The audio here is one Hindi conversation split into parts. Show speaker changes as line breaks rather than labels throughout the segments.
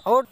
आउट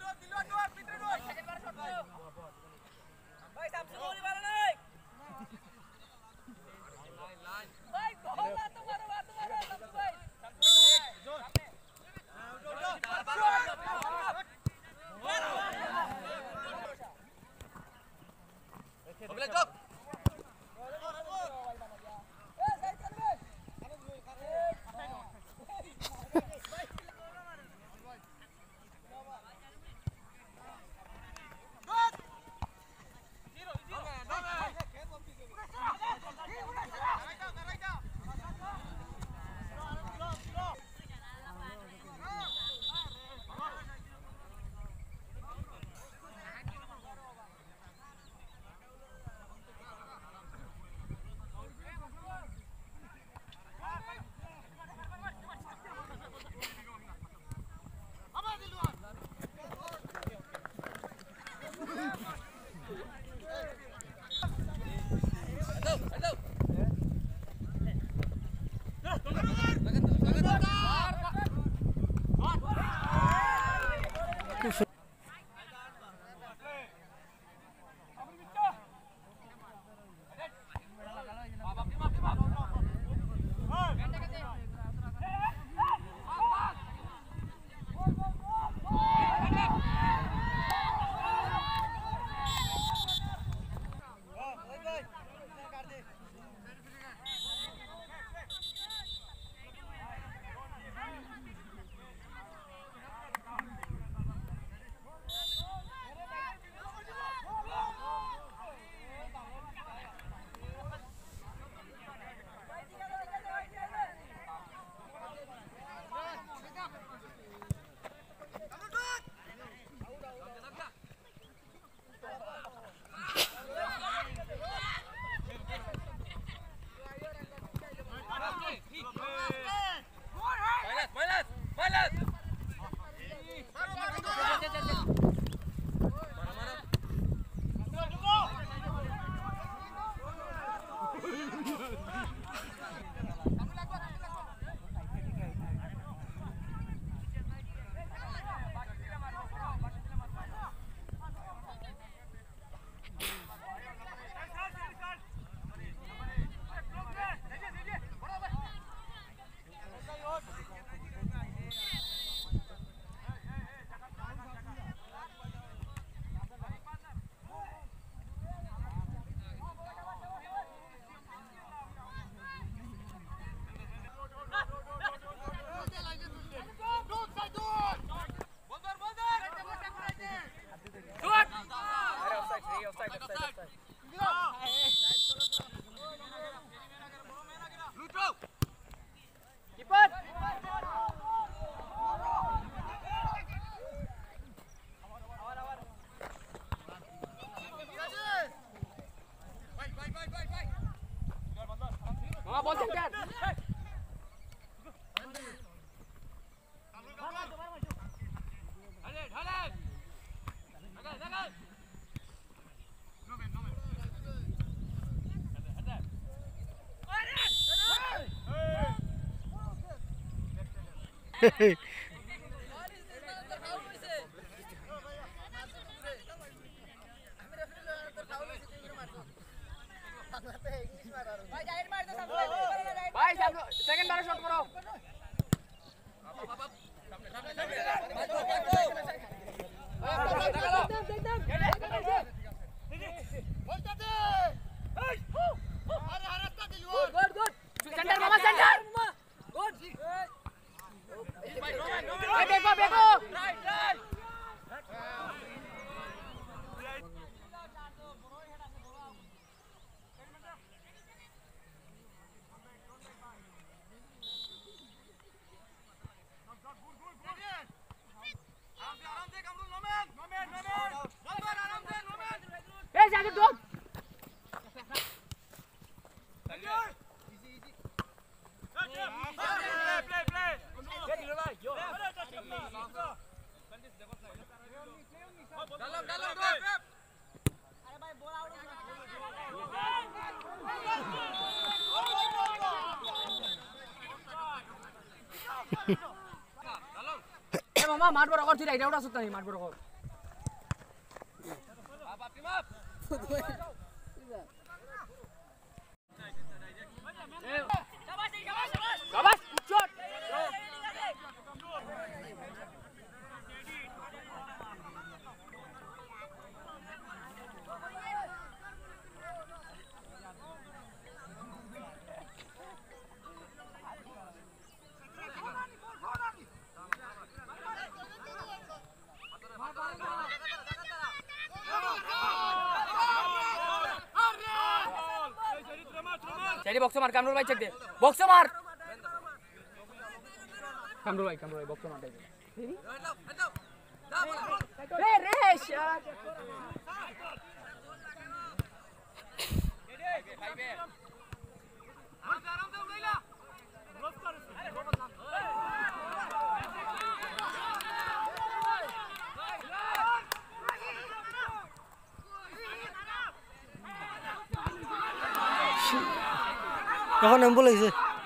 भाई सेकंड बार शॉट करो सेंटर मामा सेंटर गुड बेको बेको राइट राइट মামা মাঠ বড় কর তুই রাইট আউট আসত না মাঠ বড় কর বাবা টিম আপ শাবাশ শট चलिए बॉक्स मार कामरुल भाई चेक दे बॉक्स मार कामरुल भाई बॉक्स मार दे रे रेश भाई बे आराम से उड़ैला क्रॉस कर
এখন এম্বুল হয়েছে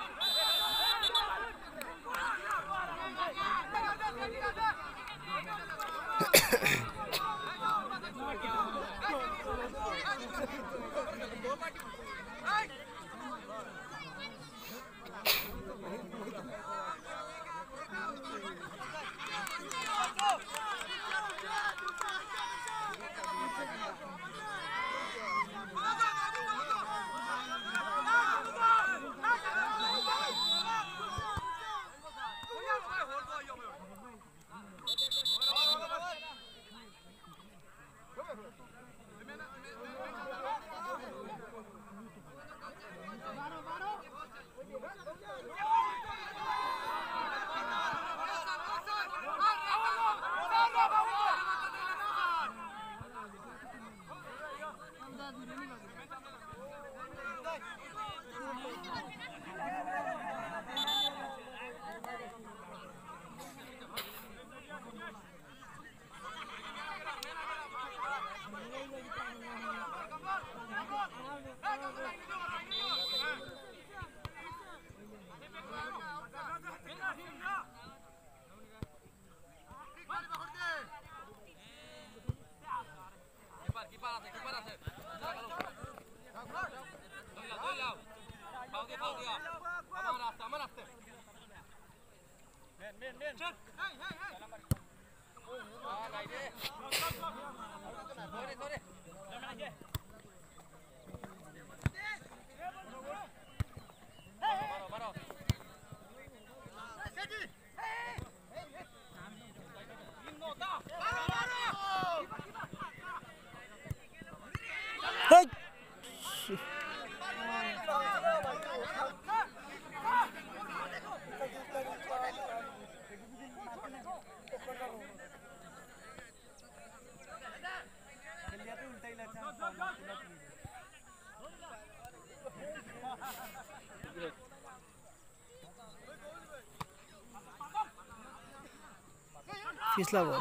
পিছলা ball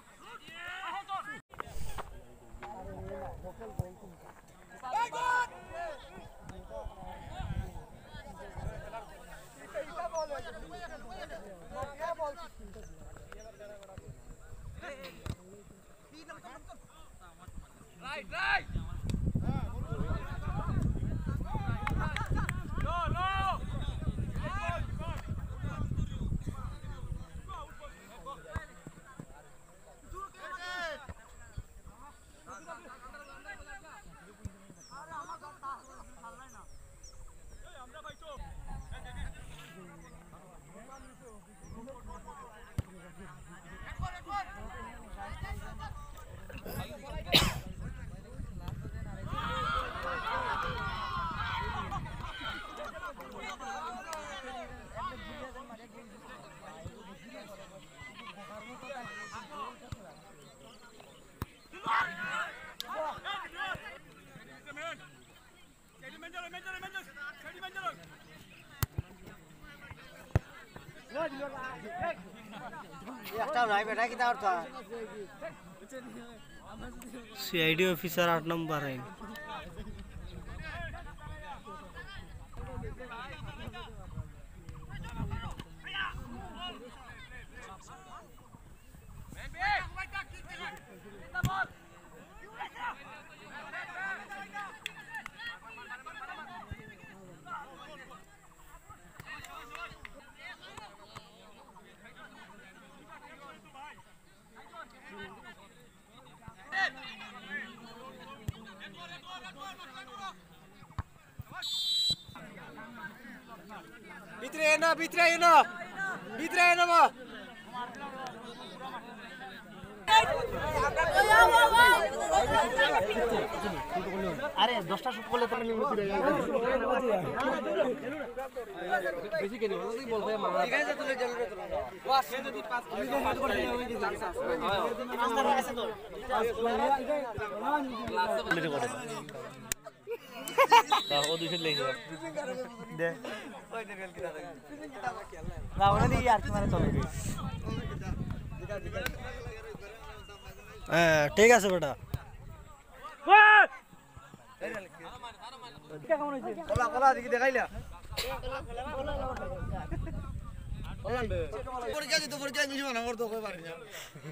right
CID officer 8 number है
আরে 10টা শুট করলে তো নিম্ন ফিরে যাবে বেশি কেন তুই বল ভাই মামা ঠিক আছে তুই জলরে তো বাস সে যদি 5 কিলো করে হই দি চান্স আছে রাস্তা আছে তো ক্লাস করে তা ও দুইশো লেই যাবে দে ওই দে রেল কিনা না ওনা দি আর কি মানে চলে
হ্যাঁ ঠিক আছে বেটা
কলা কলা দেখি দেখাইলা পরীক্ষা দিতে পরীক্ষা ইংলিশ মানে করতে কই পারি না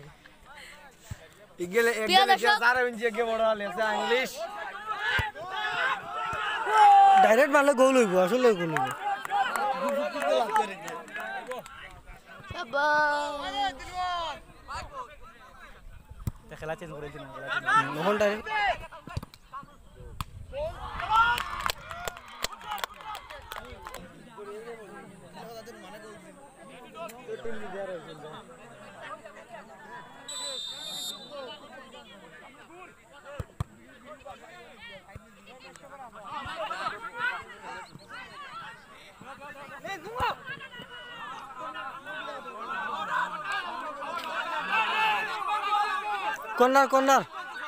ইগেলে একদম সারা ইঞ্চি আগে বড় লেসা ইংলিশ
ডাইরেক্ট মারলে গোল হইব আসলে গোল হইব
খেলা চেঞ্জ করে দিন
মোহন ডাইরেক্ট কর্নার কর্নার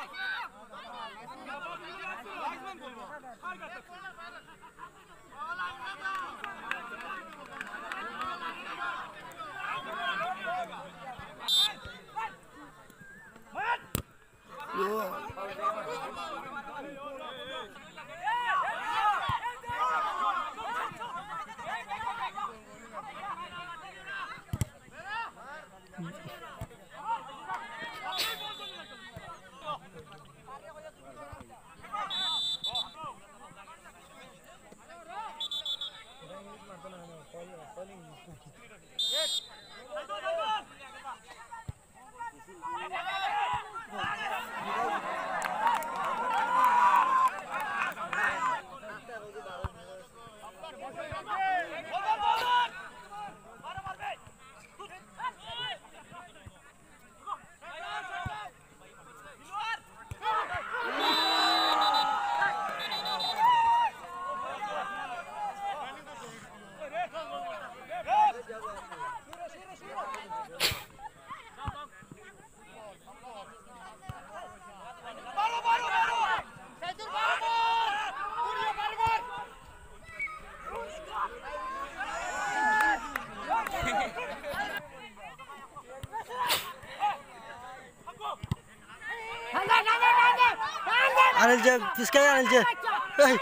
আনিলছে পিসকাই আনিলছে এই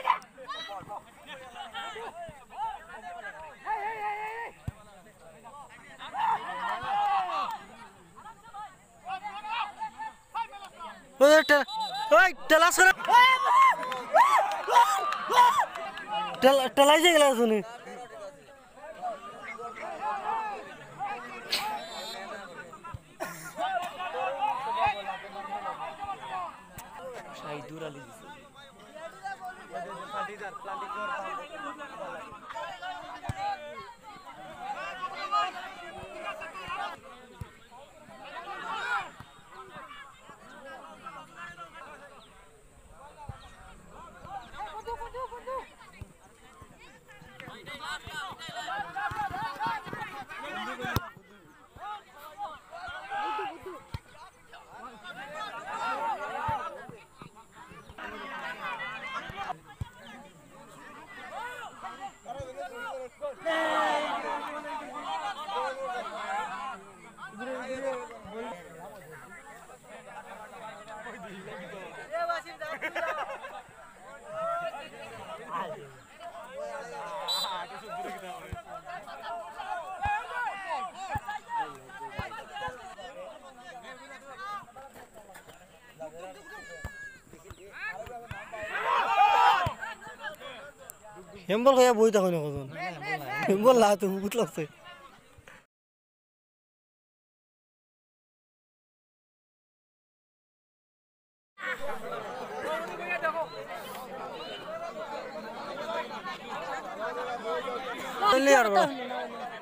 ওই টেলাস করে টেলাইছে গেল শুনি
দূর আলি দিছে
হেম্বল খাইয়া বই থাকো না কজন হেম্বল লা তো বহুত লাগছে আর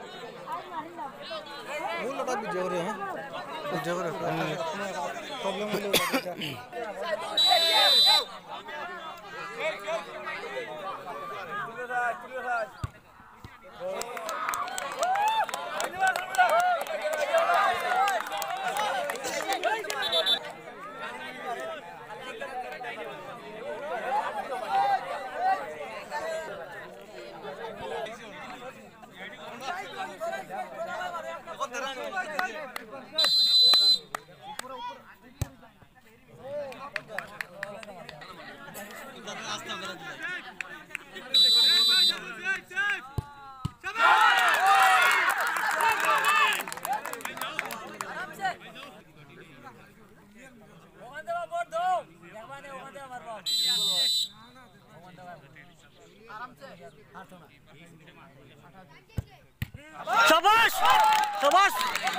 কথা বুঝে করে হ্যাঁ বুঝে করে প্রবলেম হলো शाबाश शाबाश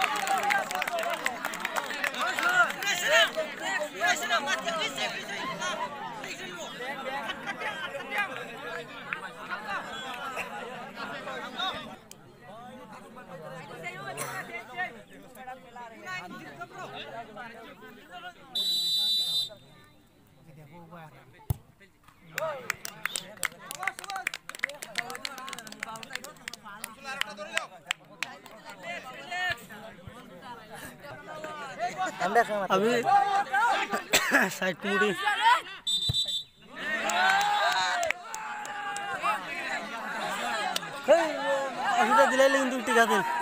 अभी साइड पूरी अभी तो दिलाई लेकिन तू टिका दे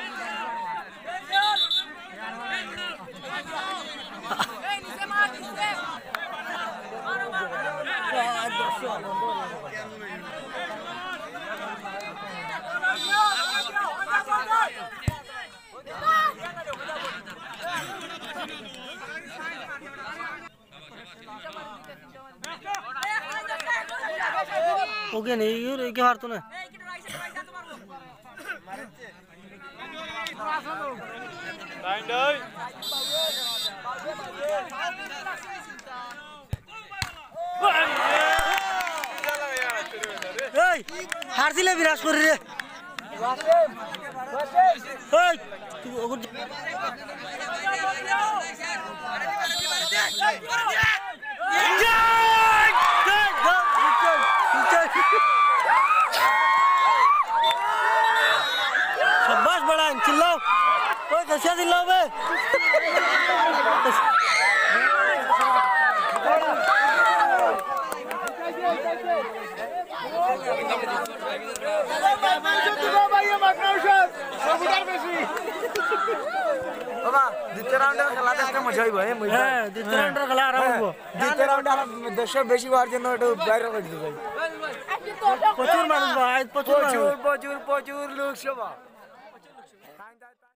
ओके नहीं ये क्या हार तो ना हार दिले विराज कर रे शाबाश बड़ा चिल्लाओ ओए दसिया दिलाओ बे
বাবা দ্বিতীয় রাউন্ডের খেলা দেখতে মজা হইব
হ্যাঁ দ্বিতীয় রাউন্ডের খেলা আরাম হইব
দ্বিতীয় রাউন্ডে আর দর্শক বেশি হওয়ার জন্য একটু ভাইরাল করে দিতে চাই
প্রচুর মানুষ ভাই প্রচুর
প্রচুর লোক সভা